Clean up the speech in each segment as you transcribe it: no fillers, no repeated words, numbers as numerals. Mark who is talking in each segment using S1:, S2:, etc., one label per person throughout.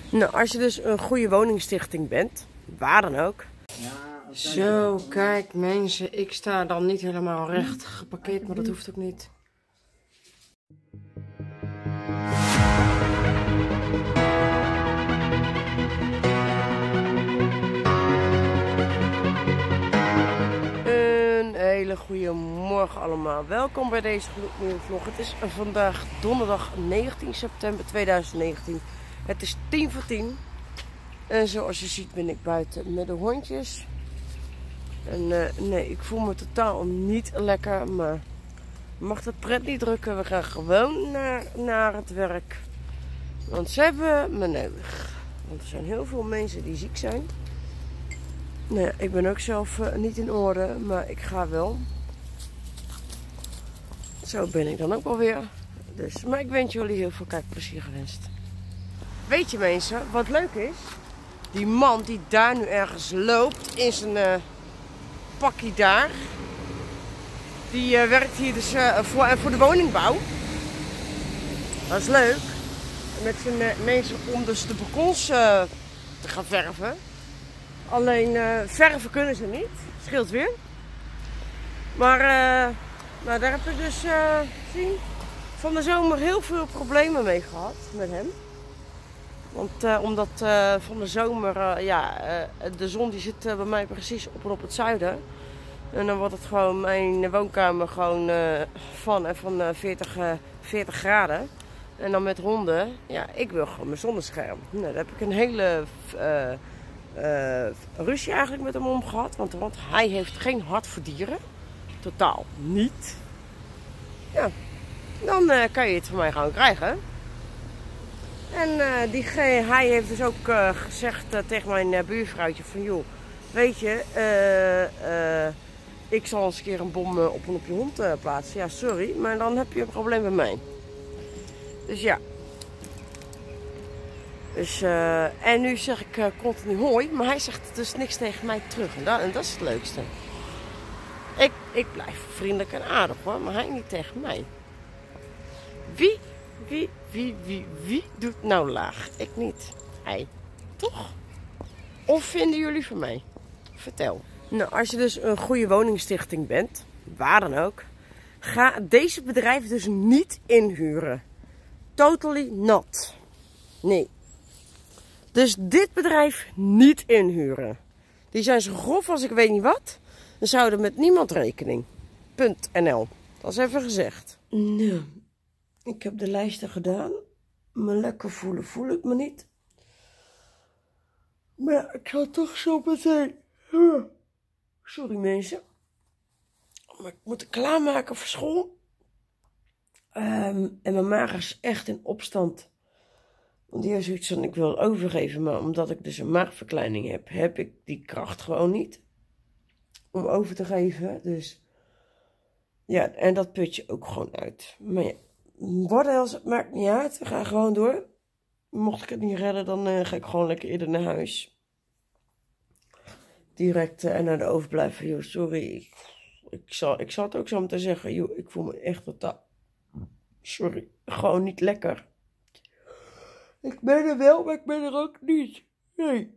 S1: Nou, als je dus een goede woningstichting bent, waar dan ook. Zo, kijk mensen, ik sta dan niet helemaal recht geparkeerd, maar dat hoeft ook niet. Een hele goede morgen allemaal. Welkom bij deze gloednieuwe vlog. Het is vandaag donderdag 19 september 2019. Het is 10:10. En zoals je ziet ben ik buiten met de hondjes. En nee, ik voel me totaal niet lekker, maar mag de pret niet drukken. We gaan gewoon naar het werk. Want ze hebben me nodig. Want er zijn heel veel mensen die ziek zijn. Nou ja, ik ben ook zelf niet in orde, maar ik ga wel. Zo ben ik dan ook alweer. Dus, maar ik wens jullie heel veel kijkplezier gewenst. Weet je mensen, wat leuk is? Die man die daar nu ergens loopt in zijn pakkie daar. Die werkt hier dus voor de woningbouw. Dat is leuk. Met zijn mensen om dus de balkons te gaan verven. Alleen verven kunnen ze niet. Scheelt weer. Maar nou, daar heb ik dus van de zomer heel veel problemen mee gehad met hem. Want omdat van de zomer, de zon die zit bij mij precies op en op het zuiden. En dan wordt het gewoon mijn woonkamer gewoon van 40 graden. En dan met honden, ja, ik wil gewoon mijn zonnescherm. Nou, daar heb ik een hele ruzie eigenlijk met hem om gehad. Want hij heeft geen hart voor dieren. Totaal niet. Ja, dan kan je het van mij gewoon krijgen. En hij heeft dus ook gezegd tegen mijn buurvrouwtje van joh, weet je, ik zal eens een keer een bom op je hond plaatsen. Ja, sorry, maar dan heb je een probleem bij mij. Dus ja. Dus, en nu zeg ik continu hoi, maar hij zegt dus niks tegen mij terug. En dat is het leukste. Ik blijf vriendelijk en aardig hoor, maar hij niet tegen mij. Wie doet nou laag? Ik niet. Hij. Toch? Of vinden jullie van mij? Vertel. Nou, als je dus een goede woningstichting bent, waar dan ook, ga deze bedrijf dus niet inhuren. Totally not. Nee. Dus dit bedrijf niet inhuren. Die zijn zo grof als ik weet niet wat. Dan zouden met niemand rekening. .nl. Dat is even gezegd. Nou, ik heb de lijsten gedaan. Me lekker voelen voel ik me niet. Maar ja, ik ga toch zo meteen. Sorry mensen. Maar ik moet het klaarmaken voor school. En mijn maag is echt in opstand. Want die heeft zoiets van, ik wil overgeven. Maar omdat ik dus een maagverkleining heb, heb ik die kracht gewoon niet. Om over te geven. Dus ja, en dat put je ook gewoon uit. Maar ja, what else, het maakt niet uit. We gaan gewoon door. Mocht ik het niet redden, dan ga ik gewoon lekker eerder naar huis. Direct en naar de overblijven. Joh, sorry. Ik zal het ook zo meteen zeggen. Joh, ik voel me echt totaal. Sorry. Gewoon niet lekker. Ik ben er wel, maar ik ben er ook niet. Nee.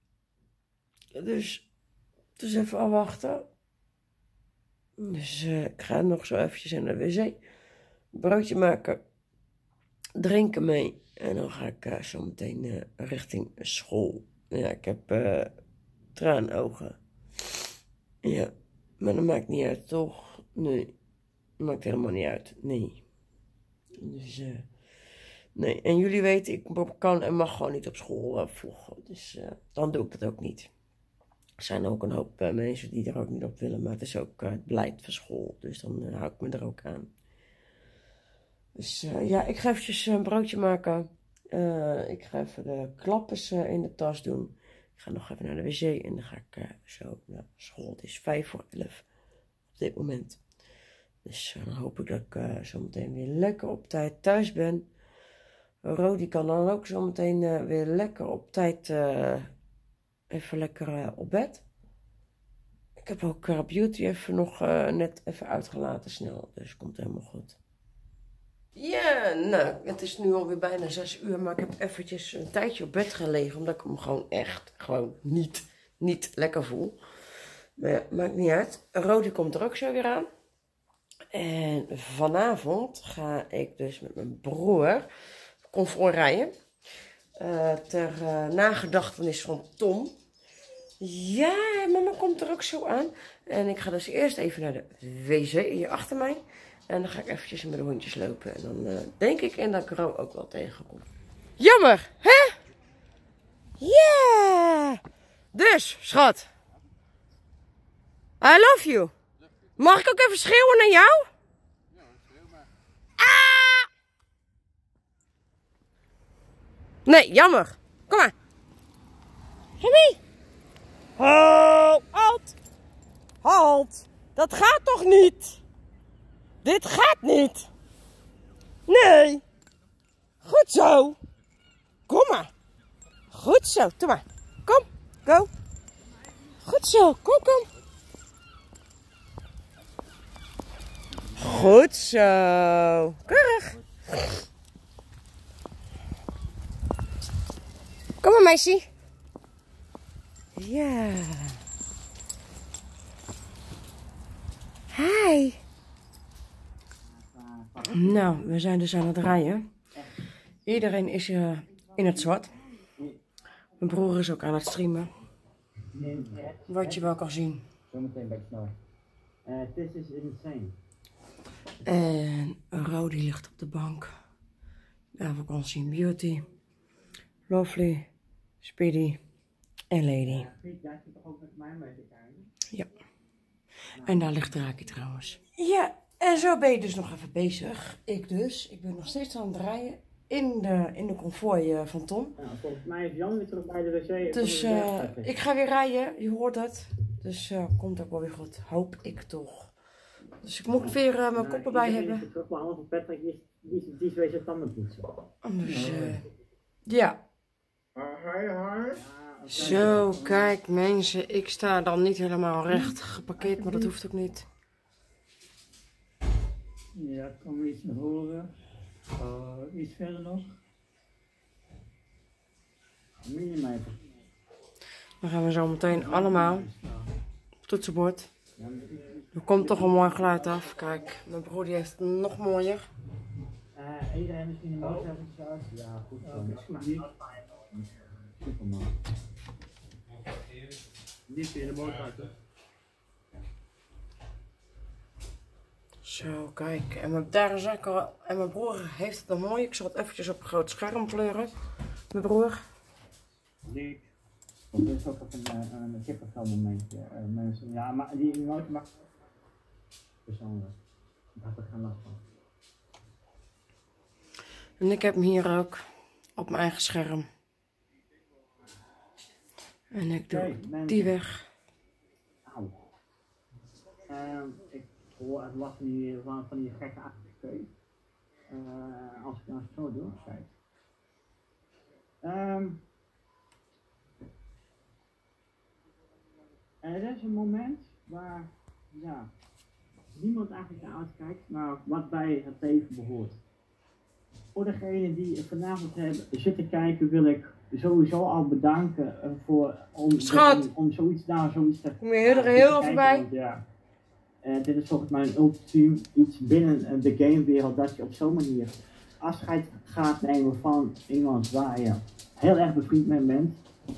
S1: Dus even afwachten. Dus ik ga nog zo eventjes naar de wc. Broodje maken. Drinken mee. En dan ga ik zo meteen richting school. Ja, ik heb traanogen. Ja, maar dat maakt niet uit, toch? Nee, dat maakt helemaal niet uit. Nee. Dus, nee. En jullie weten, ik kan en mag gewoon niet op school vloggen. Dus dan doe ik dat ook niet. Er zijn ook een hoop mensen die er ook niet op willen. Maar het is ook het beleid van school. Dus dan hou ik me er ook aan. Dus ja, ik ga eventjes een broodje maken. Ik ga even de klappers in de tas doen. Ik ga nog even naar de wc en dan ga ik zo naar school. Het is 11:05 op dit moment. Dus dan hoop ik dat ik zo meteen weer lekker op tijd thuis ben. Rodi kan dan ook zo meteen weer lekker op tijd even lekker op bed. Ik heb ook Beauty even nog net even uitgelaten snel. Dus komt helemaal goed. Ja, nou, het is nu alweer bijna 6 uur, maar ik heb eventjes een tijdje op bed gelegen, omdat ik hem gewoon echt, niet lekker voel. Maar ja, maakt niet uit. Rodi komt er ook zo weer aan. En vanavond ga ik dus met mijn broer konvooi rijden. Ter nagedachtenis van Tom. Ja, mama komt er ook zo aan. En ik ga dus eerst even naar de wc hier achter mij. En dan ga ik eventjes met de hondjes lopen. En dan denk ik en dat ik Ro ook wel tegenkom. Jammer, hè? Ja! Dus, schat. I love you. Mag ik ook even schreeuwen naar jou?
S2: Ja, schreeuw maar.
S1: Ah! Nee, jammer. Kom maar. Jimmy. Oh, halt. Halt. Dat gaat toch niet? Dit gaat niet. Nee. Goed zo. Kom maar. Goed zo. Doe maar. Kom. Go. Goed zo. Kom. Goed zo. Keurig. Kom maar, meisje. Ja. Hi. Nou, we zijn dus aan het rijden. Iedereen is in het zwart. Mijn broer is ook aan het streamen. Wat je wel kan zien.
S2: Zometeen bij snel. This is insane.
S1: En Rodi ligt op de bank. Ja, we kunnen zien Beauty, Lovely, Speedy en Lady.
S2: Jij zit toch ook met mij mee te kijken?
S1: Ja. En daar ligt Draki trouwens. Ja, en zo ben je dus nog even bezig. Ik dus. Ik ben nog steeds aan het rijden in de konvooi van Tom.
S2: Nou, volgens mij is Jan weer terug bij de wc.
S1: Dus ik ga weer rijden. Je hoort het. Dus komt ook wel weer goed. Hoop ik toch. Dus ik moet weer mijn kop erbij hebben.
S2: Terug, maar anders Patrick die is wezen tanden poetsen.
S1: Anders, ja.
S2: Hi.
S1: Zo, kijk mensen, ik sta dan niet helemaal recht geparkeerd, maar dat hoeft ook niet.
S2: Ja, kan we iets naar horen? Iets verder nog? Millimeter.
S1: Dan gaan we zo meteen allemaal op het toetsenbord. Er komt toch een mooi geluid af. Kijk, mijn broer die heeft het nog mooier.
S2: Iedereen is in de motor hebben gezegd. Ja, goed zo. Superman. Niet in de motor.
S1: Zo, kijk. En daar is ook al. En mijn broer heeft het nog mooi. Ik zal het eventjes op een groot scherm kleuren. Mijn broer.
S2: Nee. Dat is ook even een kippenvel momentje. Mensen, ja, maar die motor mag persoonlijk. Ik had er geen last van.
S1: En ik heb hem hier ook op mijn eigen scherm. En ik doe die weg.
S2: Auw. Ik hoor het last van die gekke achterkeuken. Als ik nou zo doe, kijk. Er is een moment waar niemand eigenlijk naar uitkijkt, maar wat bij het leven behoort. Voor degenen die vanavond hebben zitten kijken, wil ik sowieso al bedanken om zoiets te
S1: Kom je er heel even bij?
S2: Ja. Dit is volgens mij een ultiem iets binnen de gamewereld, dat je op zo'n manier afscheid gaat nemen van iemand waar je heel erg bevriend mee bent.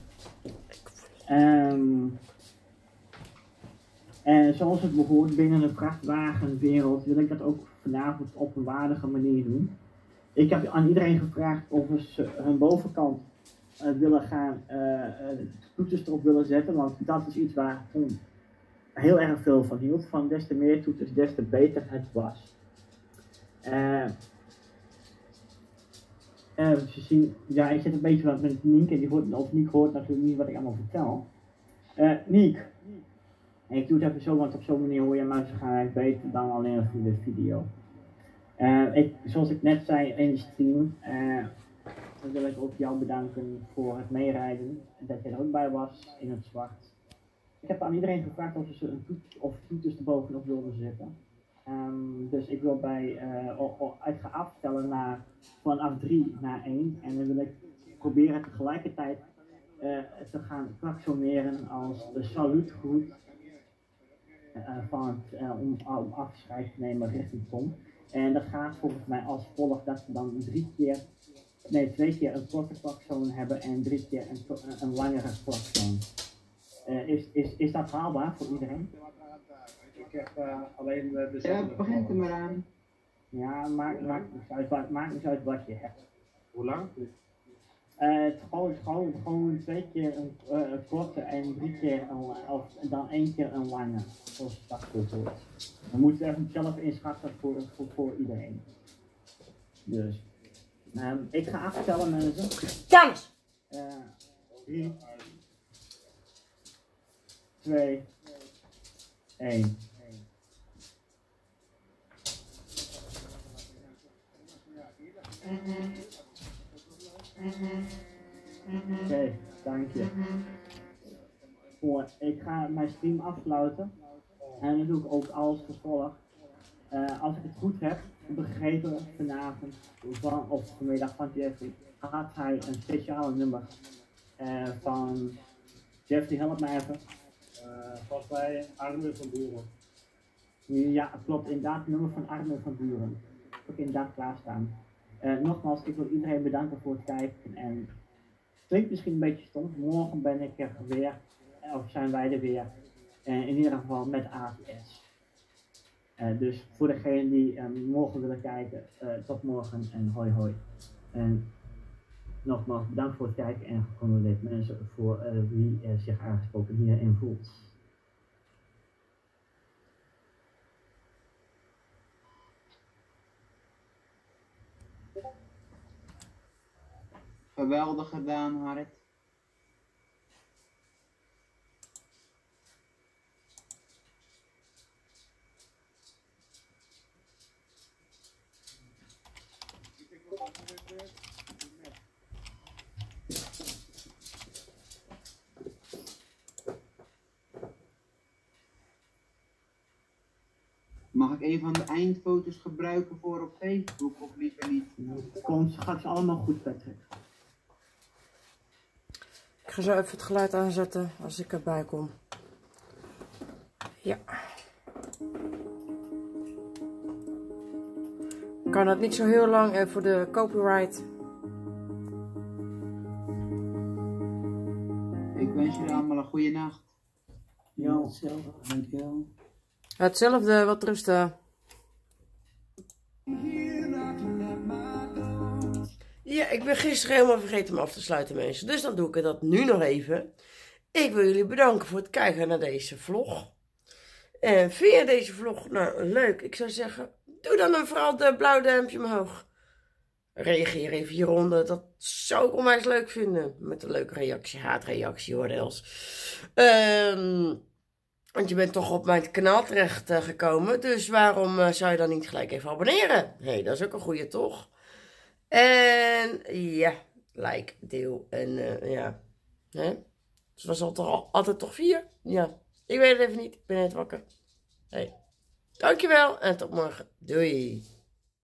S2: En zoals het behoort binnen de vrachtwagenwereld wil ik dat ook vanavond op een waardige manier doen. Ik heb aan iedereen gevraagd of ze hun bovenkant willen gaan, toeters erop willen zetten, want dat is iets waar Tom heel erg veel van hield. Van des te meer toeters, des te beter het was. Ze zien, ja, ik zit een beetje wat met Niek en die hoort, of Niek hoort natuurlijk niet wat ik allemaal vertel. Niek, ik doe het even zo, want op zo'n manier hoor je mensen gaan beter dan alleen via de video. Zoals ik net zei in de stream, dan wil ik ook jou bedanken voor het meerijden. Dat je er ook bij was in het zwart. Ik heb aan iedereen gevraagd of ze een toets of toeters erbovenop wilden zetten. Dus ik wil ik ga afstellen vanaf 3 naar 1 en dan wil ik proberen tegelijkertijd te gaan klaksoneren als de saluutgroet om afscheid te nemen richting Tom. En dat gaat volgens mij als volgt dat we dan 2 keer een korte klakson hebben en 3 keer een langere klakson. Is dat haalbaar voor iedereen?
S3: Ik heb alleen de
S4: Ja, begint er maar aan.
S2: Ja, maakt niet uit wat je hebt.
S3: Hoe lang?
S2: Gewoon 2 keer een korte en 3 keer of dan 1 keer een lange. Zoals dat goed hoort. Dan moet je even zelf inschatten voor iedereen. Dus. Ik ga afstellen mensen.
S1: Dames!
S2: 3, 2, 1. Oké, dank je. Ik ga mijn stream afsluiten. En dan doe ik ook alles vervolg. Als ik het goed heb begrepen vanavond of vanmiddag van Jeffrey, had hij een speciale nummer van Jeffrey, help me even.
S3: Volgens mij Armin van Buren.
S2: Ja, klopt, inderdaad, het nummer van Armin van Buren. Ook inderdaad klaarstaan. Nogmaals, ik wil iedereen bedanken voor het kijken. En het klinkt misschien een beetje stom, morgen ben ik er weer, of zijn wij er weer. In ieder geval met ATS. Dus voor degenen die morgen willen kijken, tot morgen en hoi hoi. En nogmaals bedankt voor het kijken en gecondoleerd mensen voor wie zich aangesproken hierin voelt.
S4: Geweldig gedaan, Harrit. Mag ik een van de eindfoto's gebruiken voor op Facebook of liever niet?
S2: Komt straks allemaal goed, Patrick.
S1: Ik ga zo even het geluid aanzetten als ik erbij kom. Ja. Kan het niet zo heel lang voor de copyright.
S4: Ik wens jullie allemaal een goede nacht.
S2: Ja, hetzelfde. Dankjewel.
S1: Hetzelfde, wat rusten. Ja, ik ben gisteren helemaal vergeten om af te sluiten, mensen. Dus dan doe ik dat nu nog even. Ik wil jullie bedanken voor het kijken naar deze vlog. En vind je deze vlog nou leuk? Ik zou zeggen, doe dan vooral de blauwe duimpje omhoog. Reageer even hieronder. Dat zou ik onwijs leuk vinden. Met een leuke reactie, haatreactie, oordeels. Want je bent toch op mijn kanaal terecht gekomen. Dus waarom zou je dan niet gelijk even abonneren? Hé, dat is ook een goeie, toch? En ja, like, deel en ja. Hè? Dus was altijd toch 4? Ja, ik weet het even niet. Ik ben net wakker. Hey. Dankjewel en tot morgen. Doei.